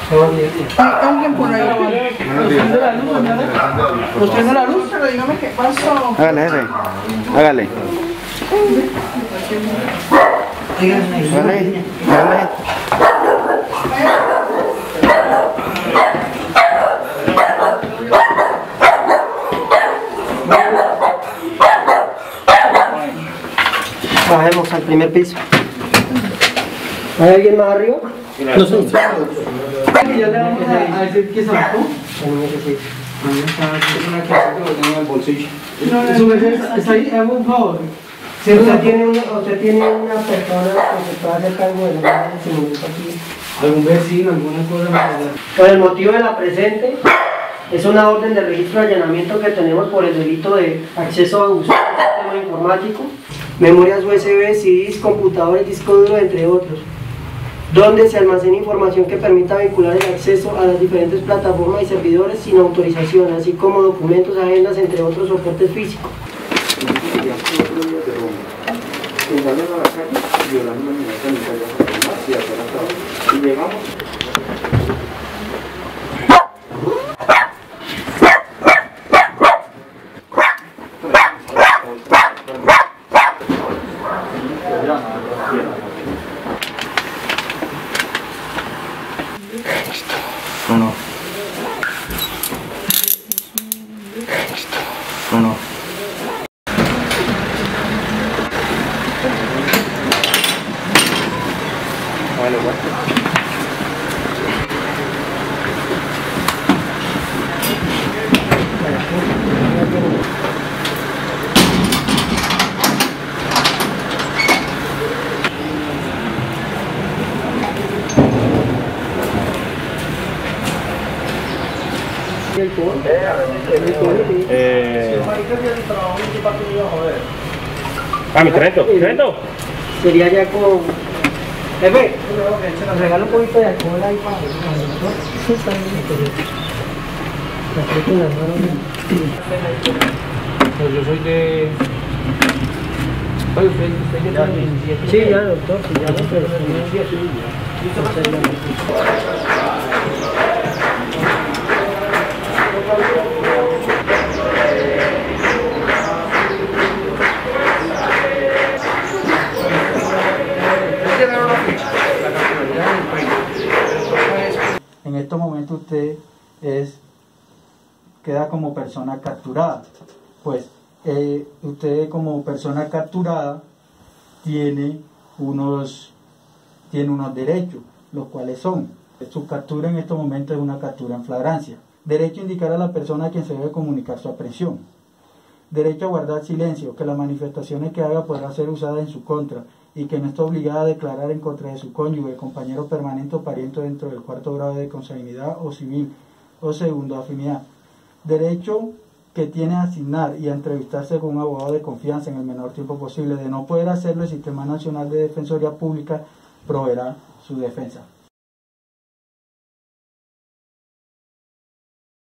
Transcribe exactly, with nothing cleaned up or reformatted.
Hay alguien por ahí. ¿Nos prende la luz? Pero dígame qué pasó. Hágale, jefe. Hágale. Hágale. Hágale. Bajemos al primer piso. ¿Hay alguien más arriba? No sé. Ya le vamos a decir que se bajó. Una clase que lo tengo en el bolsillo. No, está ahí, hago un favor. Si usted tiene una, usted tiene una persona que se pueda hacer cargo de la aquí. Algún vecino, alguna cosa. Por el motivo de la presente, es una orden de registro de allanamiento que tenemos por el delito de acceso abusivo al sistema informático, memorias U S B, C Ds, computadores, disco duro, entre otros, donde se almacena información que permita vincular el acceso a las diferentes plataformas y servidores sin autorización, así como documentos, agendas, entre otros soportes físicos. Y llegamos. No, no. No, no. Vale, Eh... Ah, mi Trento, Trento. Sería ya con... Jefe, nos regala un poquito de alcohol ahí para nosotros. Pues yo soy de... Oye, usted, usted ya tiene diecisiete. Sí, ya, doctor, sí, ya, doctor. En estos momentos usted es, queda como persona capturada. Pues eh, usted como persona capturada tiene unos, tiene unos derechos, los cuales son: su captura en estos momentos es una captura en flagrancia. Derecho a indicar a la persona a quien se debe comunicar su aprehensión. Derecho a guardar silencio, que las manifestaciones que haga podrán ser usadas en su contra y que no está obligada a declarar en contra de su cónyuge, compañero permanente o pariente dentro del cuarto grado de consanguinidad o civil o segundo afinidad. Derecho que tiene a asignar y a entrevistarse con un abogado de confianza en el menor tiempo posible. De no poder hacerlo, el Sistema Nacional de Defensoría Pública proveerá su defensa.